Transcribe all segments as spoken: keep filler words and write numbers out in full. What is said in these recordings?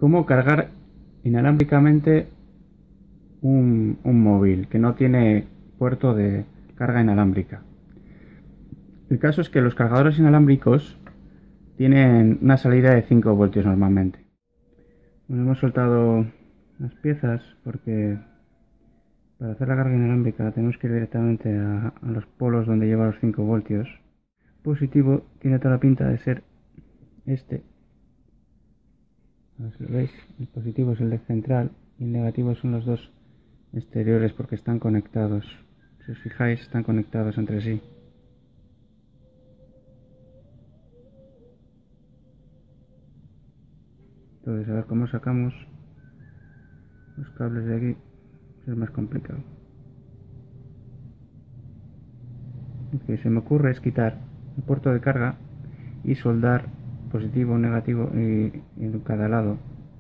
cómo cargar inalámbricamente un, un móvil que no tiene puerto de carga inalámbrica. El caso es que los cargadores inalámbricos tienen una salida de cinco voltios normalmente. Bueno, hemos soltado las piezas porque para hacer la carga inalámbrica tenemos que ir directamente a, a los polos donde lleva los cinco voltios. El positivo tiene toda la pinta de ser este. A ver si lo veis, el positivo es el de central y el negativo son los dos exteriores porque están conectados. Si os fijáis, están conectados entre sí. Entonces, a ver cómo sacamos los cables de aquí. Es más complicado. Lo que se me ocurre es quitar el puerto de carga y soldar positivo, negativo y, y en cada lado.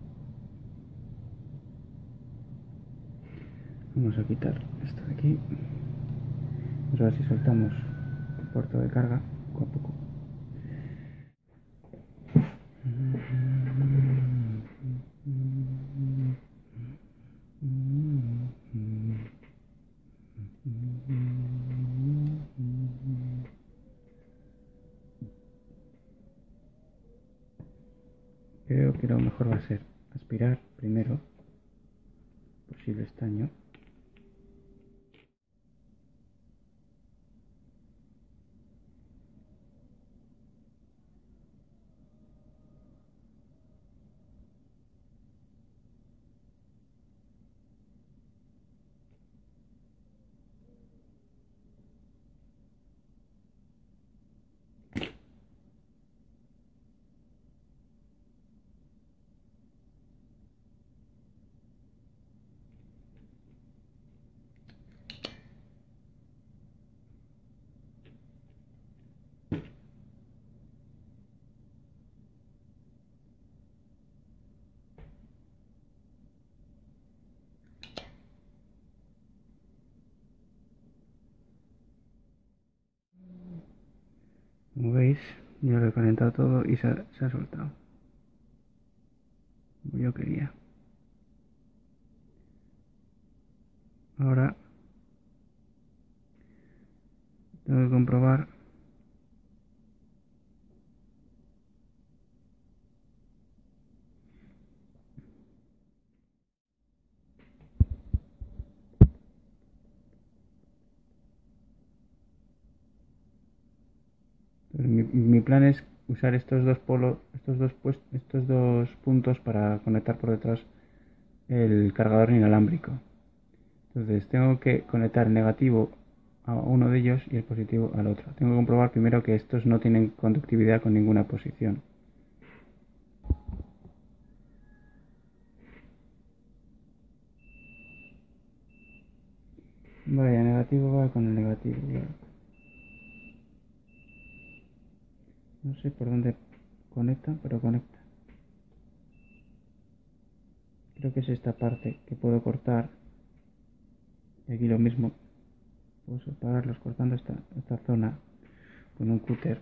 Vamos a quitar esto de aquí. Vamos a ver si soltamos el puerto de carga poco a poco. Creo que lo mejor va a ser aspirar primero posible estaño. Como veis, ya lo he calentado todo y se ha, se ha soltado, como yo quería. Ahora tengo que comprobar mi, mi plan es usar estos dos polos, estos dos pues, estos dos puntos para conectar por detrás el cargador inalámbrico. Entonces tengo que conectar el negativo a uno de ellos y el positivo al otro. Tengo que comprobar primero que estos no tienen conductividad con ninguna posición. Vaya, negativo va con el negativo. Claro. No sé por dónde conecta, pero conecta. Creo que es esta parte que puedo cortar. Y aquí lo mismo. Puedo separarlos cortando esta, esta zona con un cúter.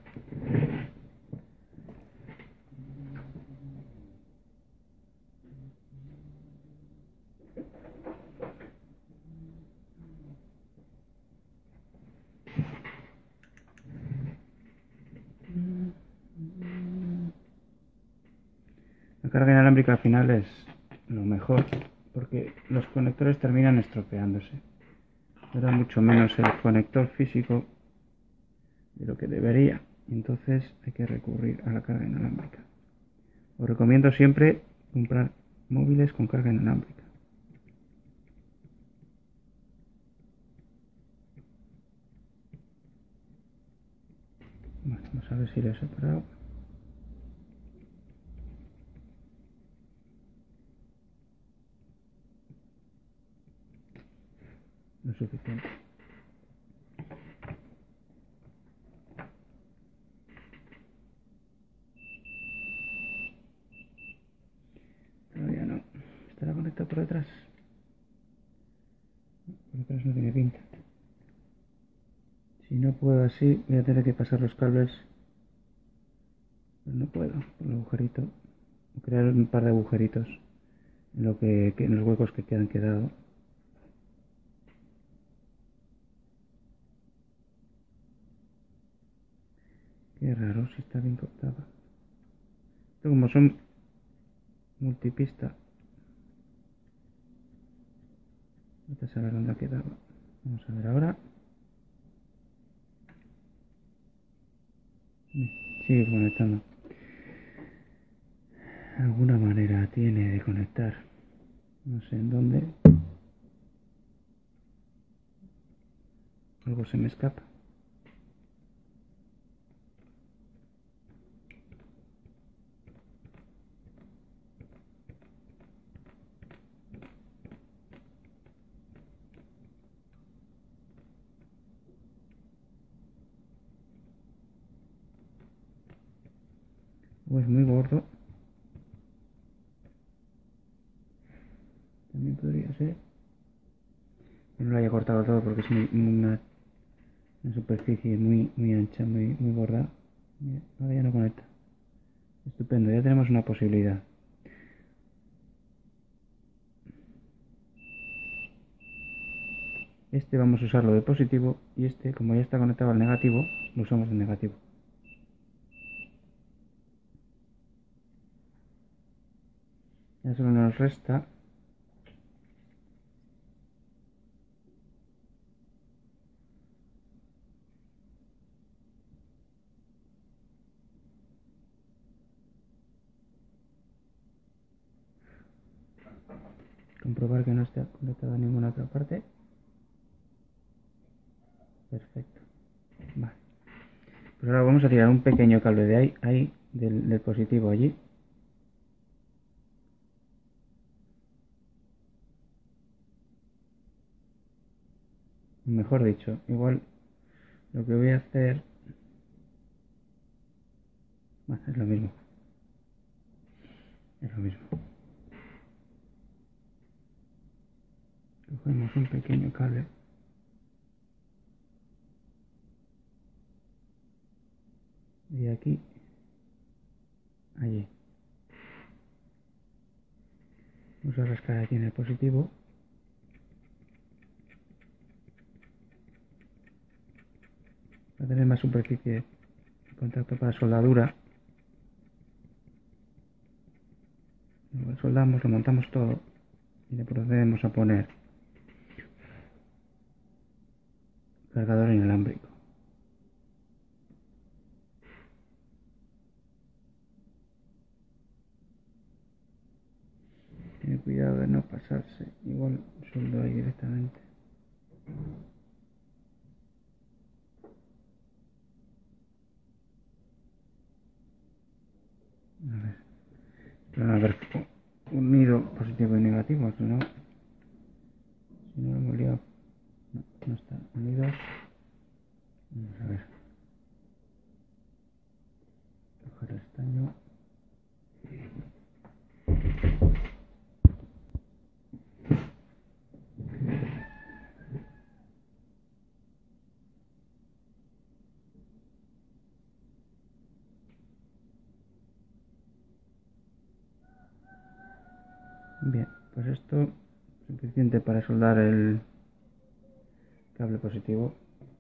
La carga inalámbrica al final es lo mejor porque los conectores terminan estropeándose. Dura mucho menos el conector físico de lo que debería. Entonces hay que recurrir a la carga inalámbrica. Os recomiendo siempre comprar móviles con carga inalámbrica. Bueno, vamos a ver si lo he separado. Lo suficiente. Todavía no. ¿Estará conectado por detrás? Por detrás no tiene pinta. Si no puedo así, voy a tener que pasar los cables. Pero no puedo, por el agujerito crear un par de agujeritos en, lo que, en los huecos que quedan quedado. Qué raro, si está bien cortada. Esto como son multipista. Vamos a saber dónde ha quedado. Vamos a ver ahora. Sigue conectando. Alguna manera tiene de conectar. No sé en dónde. Algo se me escapa. O es muy gordo. También podría ser. Que no lo haya cortado todo porque es muy, una, una superficie muy, muy ancha, muy, muy gorda. Mira, ahora ya no conecta. Estupendo, ya tenemos una posibilidad. Este vamos a usarlo de positivo y este, como ya está conectado al negativo, lo usamos de negativo. Ya solo nos resta comprobar que no esté conectado a ninguna otra parte. Perfecto. Vale. Pues ahora vamos a tirar un pequeño cable de ahí, ahí del, del positivo allí. Mejor dicho, igual lo que voy a hacer... Bueno, es lo mismo. Es lo mismo. Cogemos un pequeño cable. De aquí. Allí. Vamos a rascar aquí en el positivo. Para tener más superficie de contacto para soldadura. Lo soldamos, lo montamos todo y le procedemos a poner cargador inalámbrico. Tiene cuidado de no pasarse, igual soldo ahí directamente. A ver, van a haber unido positivo y negativo, si no, si no lo hemos liado. No, no están unidos. Vamos a ver. Coger el estaño. Bien, pues esto es suficiente para soldar el cable positivo.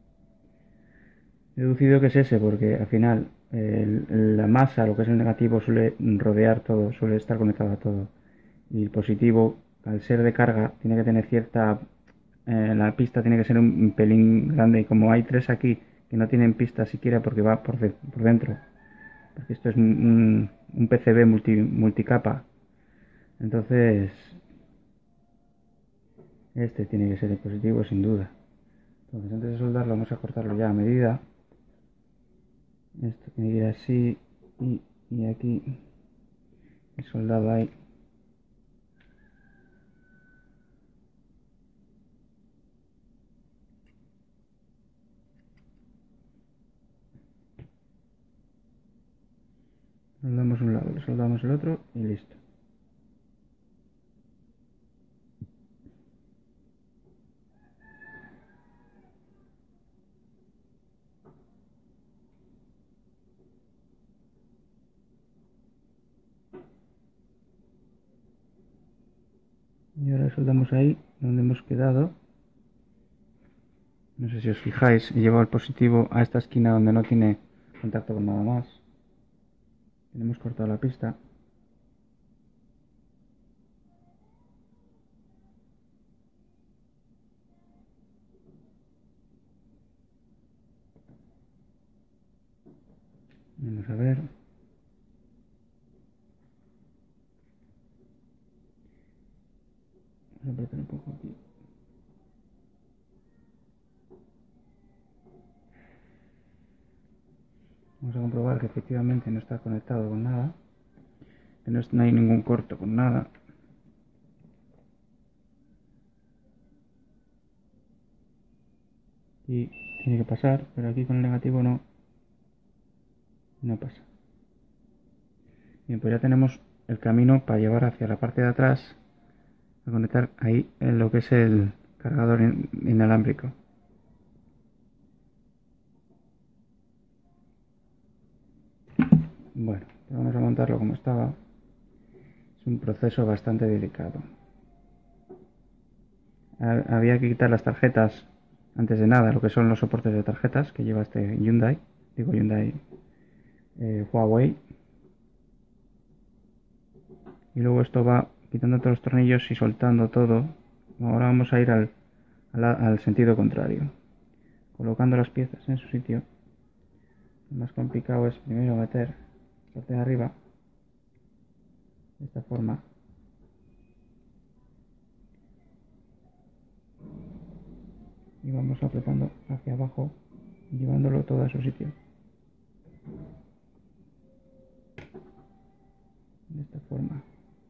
He deducido que es ese porque al final el, la masa, lo que es el negativo, suele rodear todo, suele estar conectado a todo. Y el positivo, al ser de carga, tiene que tener cierta... Eh, la pista tiene que ser un, un pelín grande y como hay tres aquí que no tienen pista siquiera porque va por, de, por dentro, porque esto es un, un P C B multi, multicapa, entonces este tiene que ser el positivo sin duda. Entonces antes de soldarlo vamos a cortarlo ya a medida. Esto tiene que ir así y, y aquí el soldado ahí. Soldamos un lado, soldamos el otro y listo. Y ahora soltamos ahí donde hemos quedado. No sé si os fijáis, he llevado el positivo a esta esquina donde no tiene contacto con nada más. Tenemos cortado la pista. Vamos a ver. Vamos a apretar un poco aquí. Vamos a comprobar que efectivamente no está conectado con nada. Que no, es, no hay ningún corto con nada. Y tiene que pasar, pero aquí con el negativo no. No pasa. Bien, pues ya tenemos el camino para llevar hacia la parte de atrás a conectar ahí en lo que es el cargador in inalámbrico. Bueno, vamos a montarlo como estaba. Es un proceso bastante delicado. Había que quitar las tarjetas antes de nada, lo que son los soportes de tarjetas que lleva este Hyundai, digo Hyundai, eh, Huawei. Y luego esto va quitando todos los tornillos y soltando todo. Ahora vamos a ir al, al, al sentido contrario, colocando las piezas en su sitio. Lo más complicado es primero meter la parte de arriba de esta forma. Y vamos apretando hacia abajo y llevándolo todo a su sitio. De esta forma.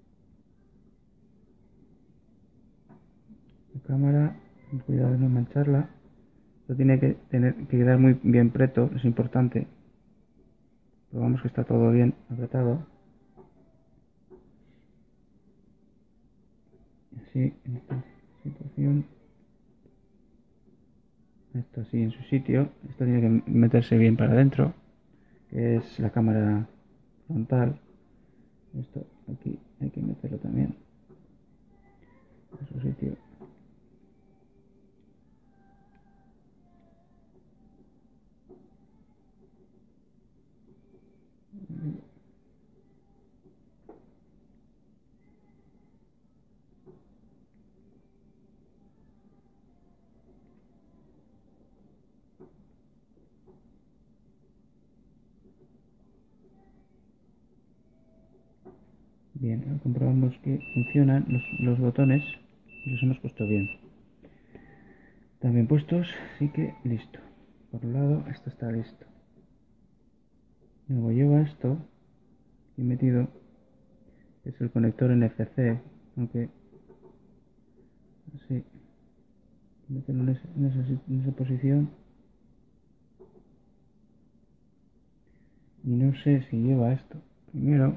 La cámara, cuidado de no mancharla. Esto tiene que tener que quedar muy bien preto, es importante. Probamos que está todo bien apretado. Así, en esta situación. Esto así en su sitio. Esto tiene que meterse bien para adentro, que es la cámara frontal. Esto aquí hay que meterlo también a su sitio. Bien, comprobamos que funcionan los, los botones y los hemos puesto bien. También puestos, así que listo. Por un lado, esto está listo. Luego lleva esto y metido, es el conector N F C, aunque así, meterlo en, ese, en, esa, en esa posición. Y no sé si lleva esto. Primero,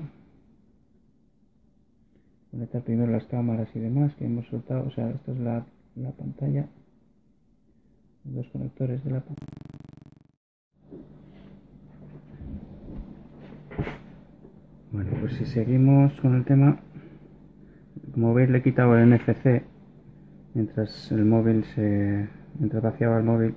conectar primero las cámaras y demás que hemos soltado. O sea, esto es la, la pantalla. Los dos conectores de la pantalla. Bueno, pues si seguimos con el tema, como veis le he quitado el N F C mientras el móvil se... mientras vaciaba el móvil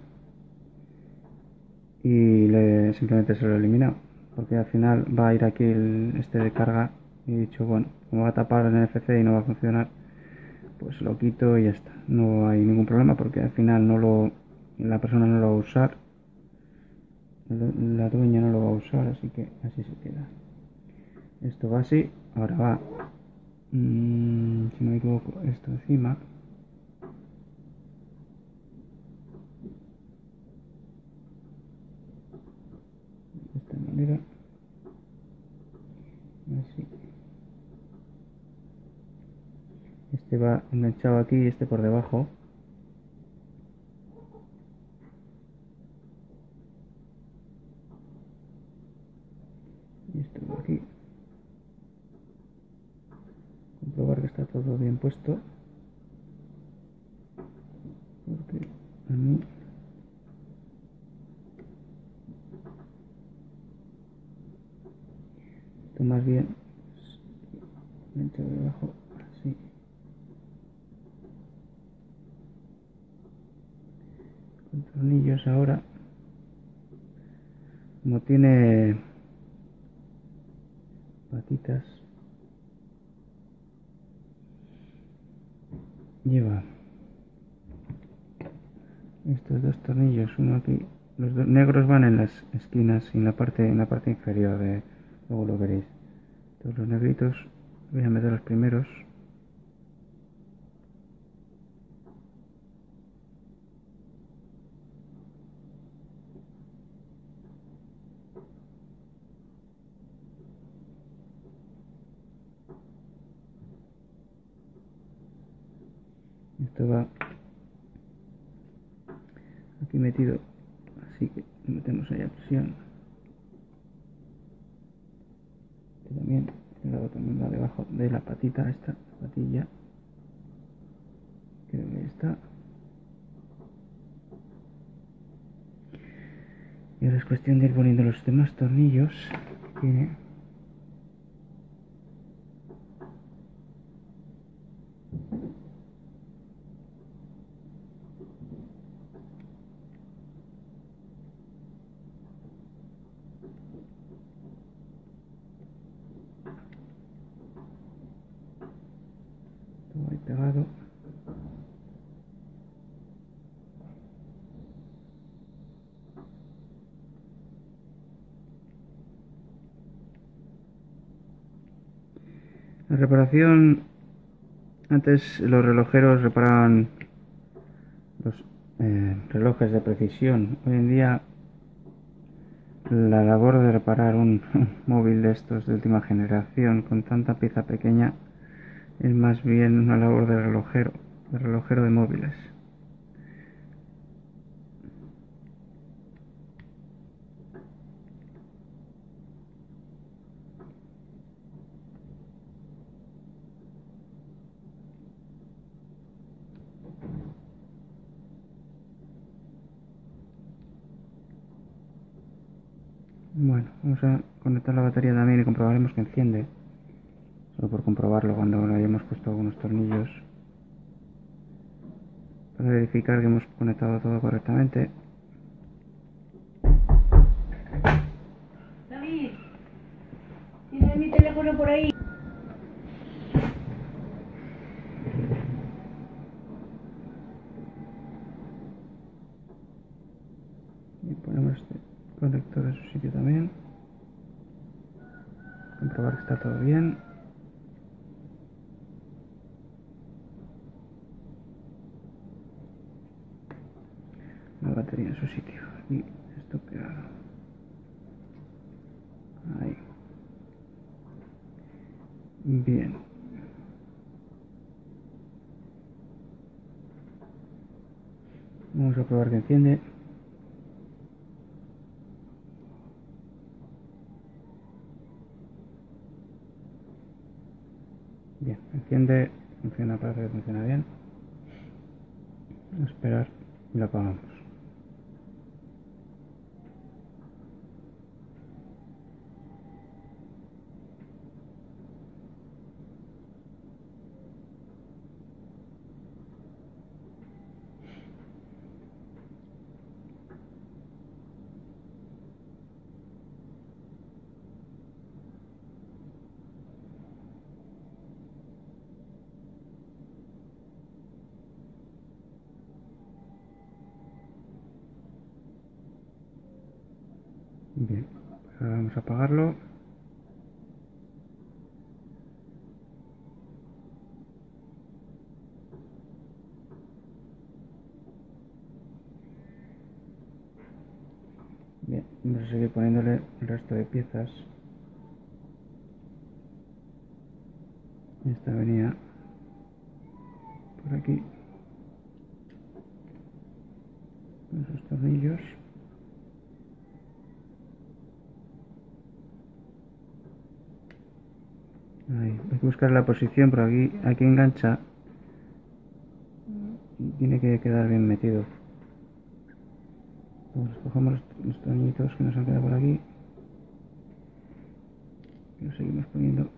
y le, simplemente se lo he eliminado porque al final va a ir aquí el, este de carga y he dicho bueno, como va a tapar el N F C y no va a funcionar, pues lo quito y ya está, no hay ningún problema porque al final no lo la persona no lo va a usar, la dueña no lo va a usar, así que así se queda. Esto va así, ahora va, mmm, si no me equivoco, esto encima. De esta manera. Así. Este va enganchado aquí y este por debajo. Y esto va aquí. Comprobar que está todo bien puesto. Porque a mí esto más bien enganchado debajo así. Los tornillos ahora, como tiene patitas, lleva estos dos tornillos, uno aquí, los dos negros van en las esquinas y en la parte en la parte inferior, de, luego lo veréis. Entonces los negritos voy a meter los primeros. Esto va aquí metido, así que lo metemos ahí a presión. Y también el lado también va debajo de la patita, esta patilla, creo que está. Y ahora es cuestión de ir poniendo los demás tornillos que tiene. Todo ahí pegado. La reparación, antes los relojeros reparaban los eh, relojes de precisión. Hoy en día la labor de reparar un, un móvil de estos de última generación con tanta pieza pequeña es más bien una labor de relojero, de relojero de móviles. Bueno, vamos a conectar la batería también y comprobaremos que enciende. Solo por comprobarlo cuando le hayamos puesto algunos tornillos. Para verificar que hemos conectado todo correctamente. David, ¿tienes mi teléfono por ahí? Y ponemos este conector en su sitio también. Comprobar que está todo bien. La batería en su sitio. Y esto pegado. Ahí. Bien. Vamos a probar que enciende. Bien, enciende, funciona, parece que funciona bien. A esperar y lo apagamos. Bien, pues ahora vamos a apagarlo. Bien, vamos a seguir poniéndole el resto de piezas. Esta venía por aquí con esos tornillos. Ahí, hay que buscar la posición, pero aquí, aquí engancha y tiene que quedar bien metido. Entonces cogemos los, los tornillitos que nos han quedado por aquí y los seguimos poniendo.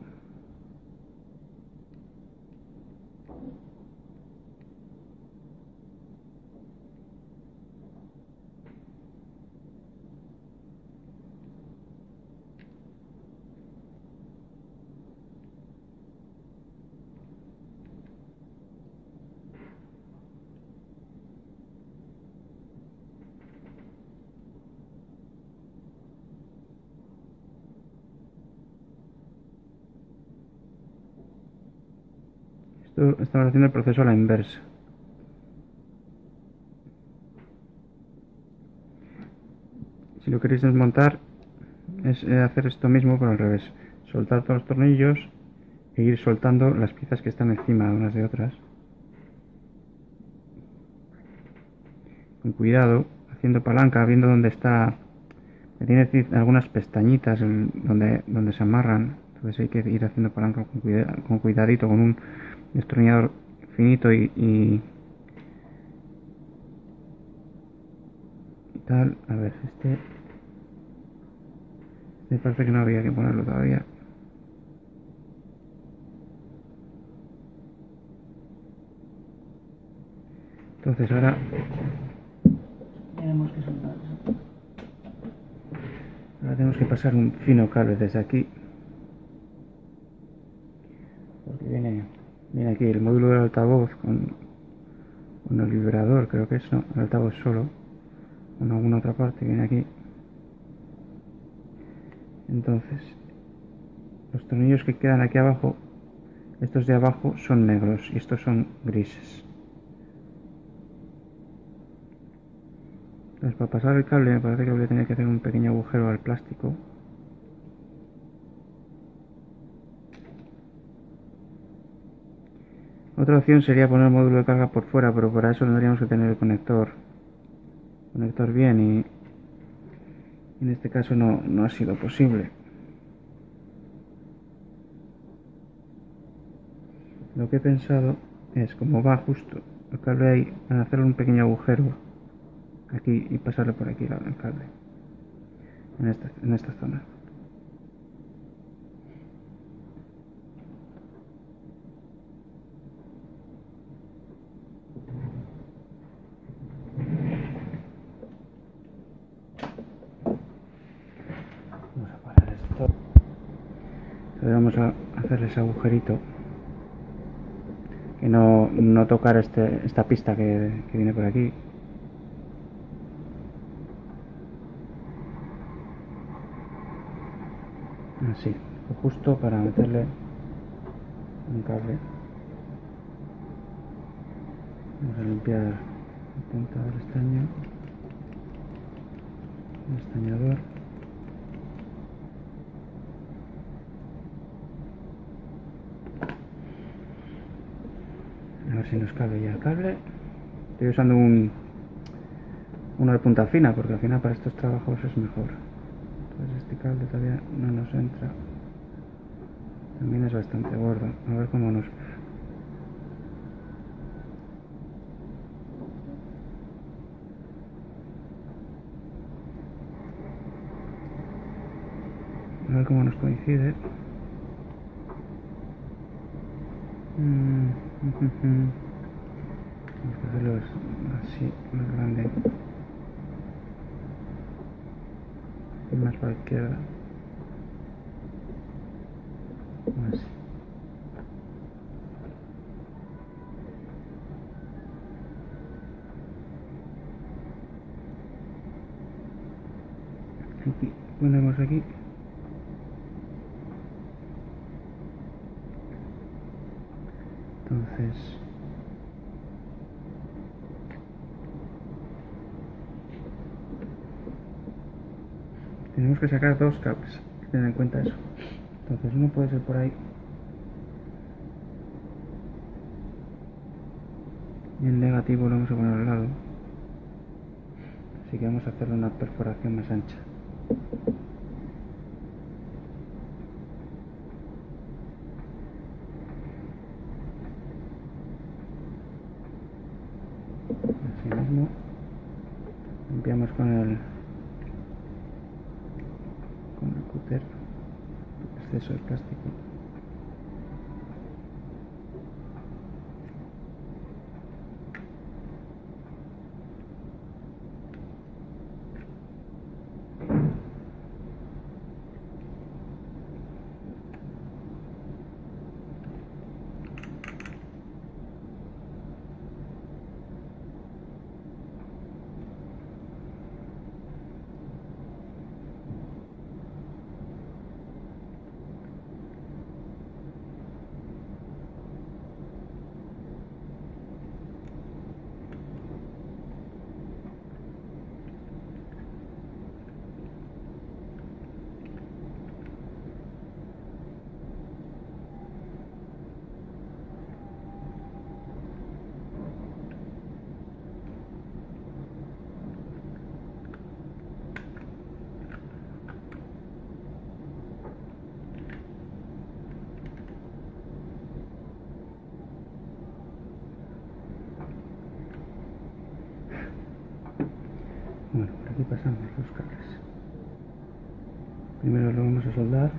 Esto estamos haciendo el proceso a la inversa. Si lo queréis desmontar, es hacer esto mismo pero al revés. Soltar todos los tornillos e ir soltando las piezas que están encima unas de otras. Con cuidado, haciendo palanca, viendo dónde está. Tiene algunas pestañitas donde, donde se amarran. Entonces hay que ir haciendo palanca con, cuida, con cuidadito, con un destornillador finito y, y, y tal. A ver, este me parece que no había que ponerlo todavía. Entonces ahora tenemos que soltar eso. Ahora tenemos que pasar un fino cable desde aquí, porque viene, viene aquí el módulo del altavoz con, con el vibrador, creo que es, no, el altavoz solo, con alguna otra parte, viene aquí. Entonces, los tornillos que quedan aquí abajo, estos de abajo son negros y estos son grises. Entonces, para pasar el cable, me parece que voy a tener que hacer un pequeño agujero al plástico. Otra opción sería poner el módulo de carga por fuera, pero para eso tendríamos que tener el conector conector bien y en este caso no, no ha sido posible. Lo que he pensado es, como va justo el cable ahí, hacerle un pequeño agujero aquí y pasarle por aquí el cable en esta, en esta zona. Vamos a parar esto. Entonces vamos a hacerle ese agujerito, que no, no tocar este, esta pista que, que viene por aquí. Así, justo para meterle un cable. Vamos a limpiar el punta del estaño, el estañador. A ver si nos cabe ya el cable. Estoy usando un uno de punta fina porque al final para estos trabajos es mejor. Entonces este cable todavía no nos entra. También es bastante gordo. A ver cómo nos... A ver cómo nos coincide. Mm, Vamos a hacerlo así, más grande. Y más para la izquierda. Así. Aquí, ponemos aquí. Entonces tenemos que sacar dos cables, hay que tener en cuenta eso. Entonces uno puede ser por ahí y el negativo lo vamos a poner al lado, así que vamos a hacerle una perforación más ancha. Así mismo limpiamos con el con el cúter el exceso de plástico. Primero lo vamos a soldar.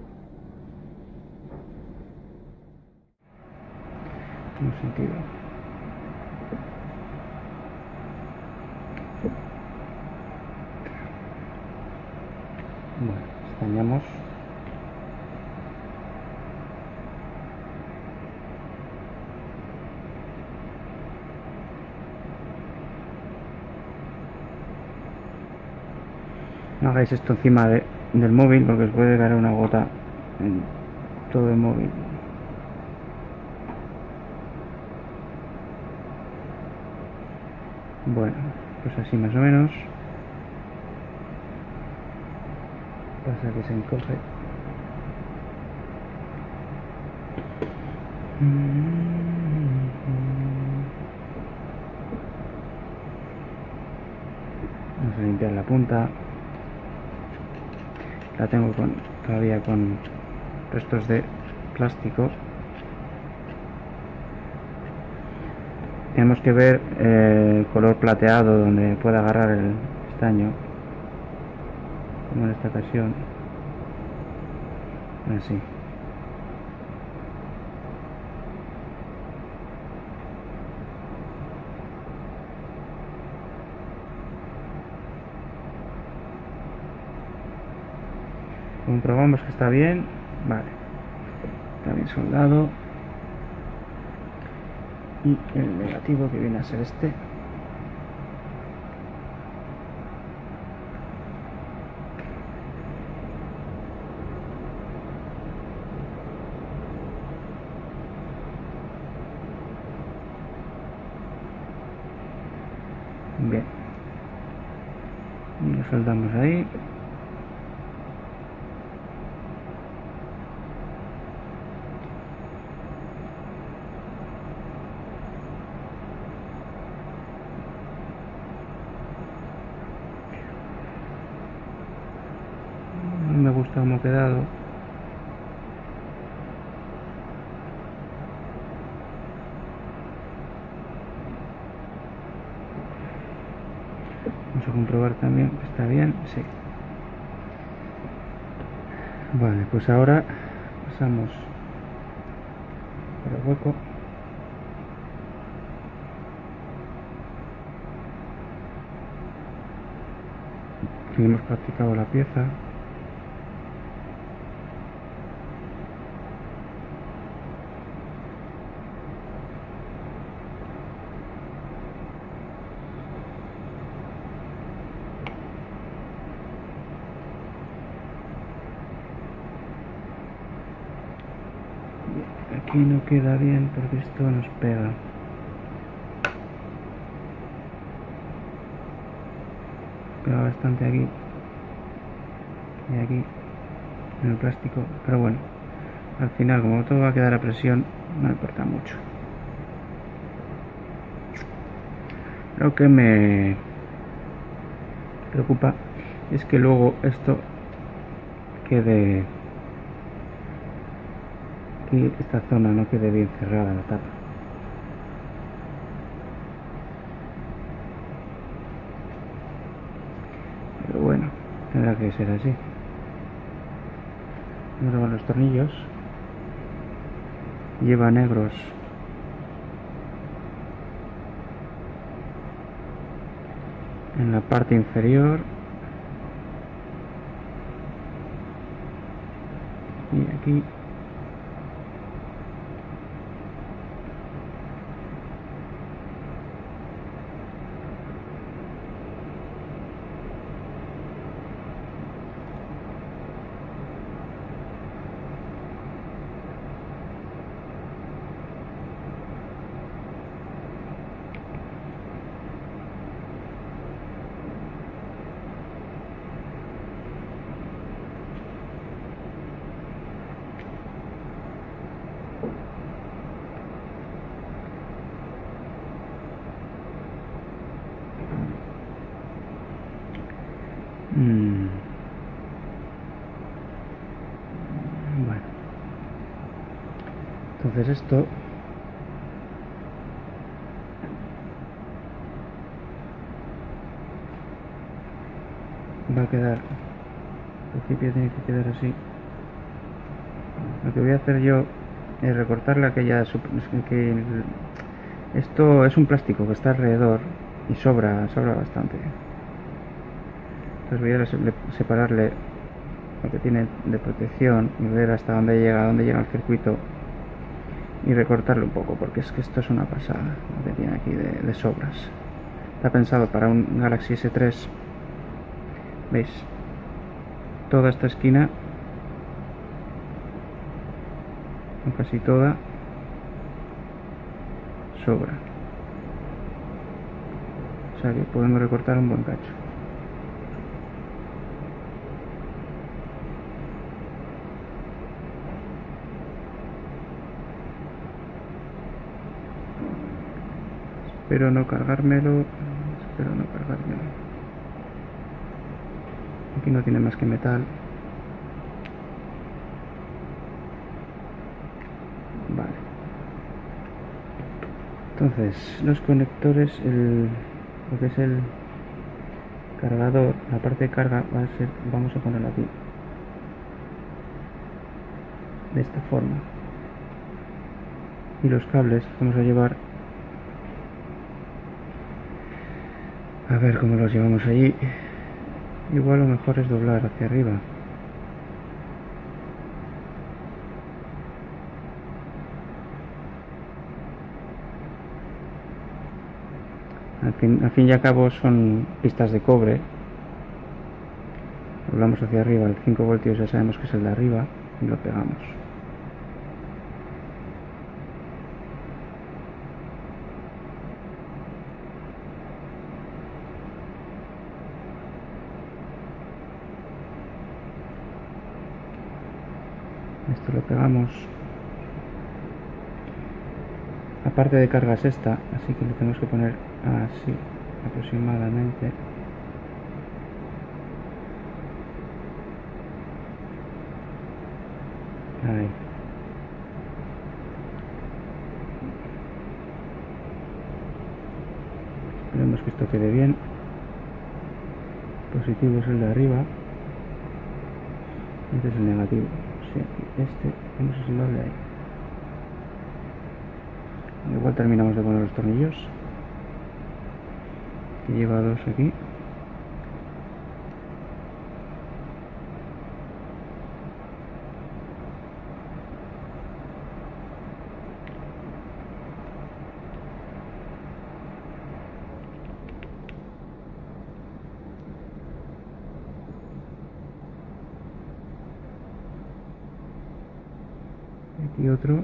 En un sentido. Bueno, estañamos. No hagáis esto encima de, del móvil porque os puede caer una gota en todo el móvil. Bueno, pues así más o menos. Pasa que se encoge. Vamos a limpiar la punta. La tengo con, todavía con restos de plástico. Tenemos que ver eh, el color plateado donde pueda agarrar el estaño, como en esta ocasión. Así. Comprobamos que está bien. Vale, está bien soldado. Y el negativo, que viene a ser este. Bien, y lo soldamos ahí. No me gusta cómo ha quedado. Vamos a comprobar también que está bien. Sí. Vale, pues ahora pasamos por el hueco. Y hemos practicado la pieza. Aquí no queda bien porque esto nos pega. Pega bastante aquí y aquí en el plástico, pero bueno, al final como todo va a quedar a presión no importa mucho. Lo que me preocupa es que luego esto quede, aquí esta zona no quede bien cerrada la tapa. Pero bueno, tendrá que ser así. Vamos a ver los tornillos. Lleva negros en la parte inferior y aquí. Mm. Bueno, entonces esto va a quedar principio tiene que quedar así. Lo que voy a hacer yo es recortarle aquella... que el, esto es un plástico que está alrededor y sobra, sobra bastante. Entonces voy a separarle lo que tiene de protección y ver hasta dónde llega, dónde llega el circuito y recortarlo un poco, porque es que esto es una pasada lo que tiene aquí de, de sobras. Está pensado para un Galaxy ese tres. ¿Veis? Toda esta esquina, o casi toda, sobra. O sea que podemos recortar un buen cacho. Espero no cargármelo. Espero no cargármelo. Aquí no tiene más que metal. Vale. Entonces, los conectores, el, lo que es el cargador, la parte de carga va a ser, vamos a ponerlo aquí. De esta forma. Y los cables vamos a llevar, a ver cómo los llevamos allí. Igual lo mejor es doblar hacia arriba. Al fin, al fin y al cabo son pistas de cobre. Doblamos hacia arriba, el cinco voltios ya sabemos que es el de arriba y lo pegamos. Esto lo pegamos. La parte de carga es esta, así que lo tenemos que poner así aproximadamente. Ahí. Esperemos que esto quede bien. El positivo es el de arriba. Este es el negativo. Sí, este vamos a soldarle ahí. Igual terminamos de poner los tornillos, que lleva dos aquí. Aquí otro.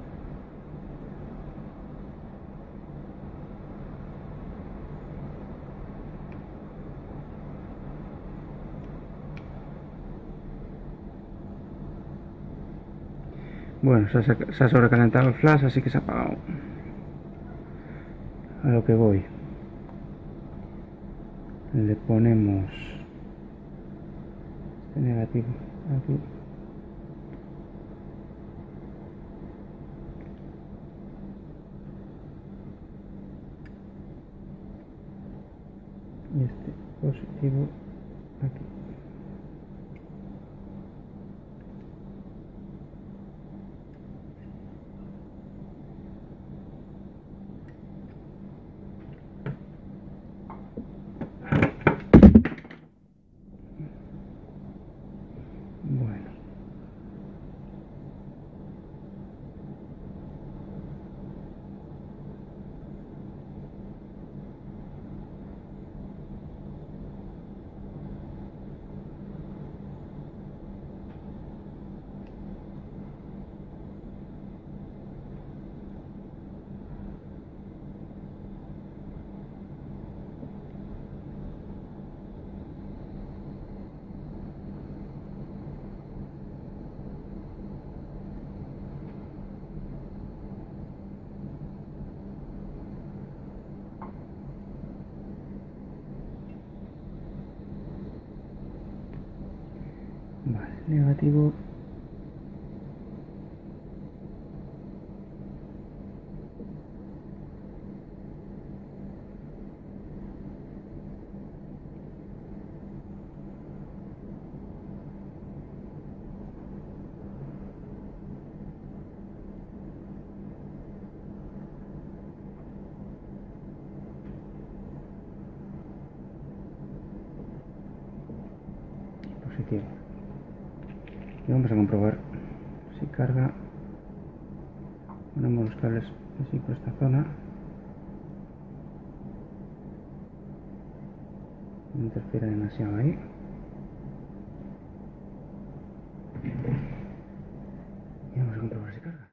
Bueno, se ha, se ha sobrecalentado el flash, así que se ha apagado. A lo que voy. Le ponemos este negativo aquí. Y este positivo aquí. Bueno. Vale, negativo. tiene. Y vamos a comprobar si carga. Ponemos los cables así por esta zona. No interfiere demasiado ahí. Y vamos a comprobar si carga.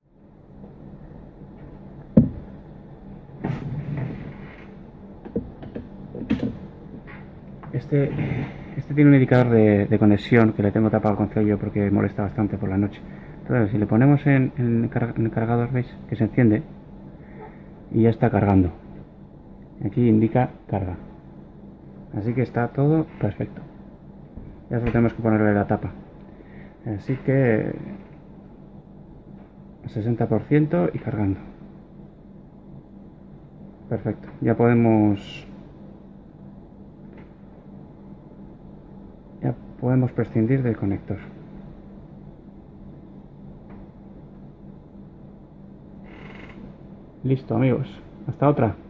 Este, este tiene un indicador de, de conexión que le tengo tapado con sello porque molesta bastante por la noche. Entonces, si le ponemos en, en, el car en el cargador, veis que se enciende y ya está cargando. Aquí indica carga. Así que está todo perfecto. Ya solo tenemos que ponerle la tapa. Así que sesenta por ciento y cargando. Perfecto. Ya podemos ya podemos prescindir del conector. Listo, amigos. Hasta otra.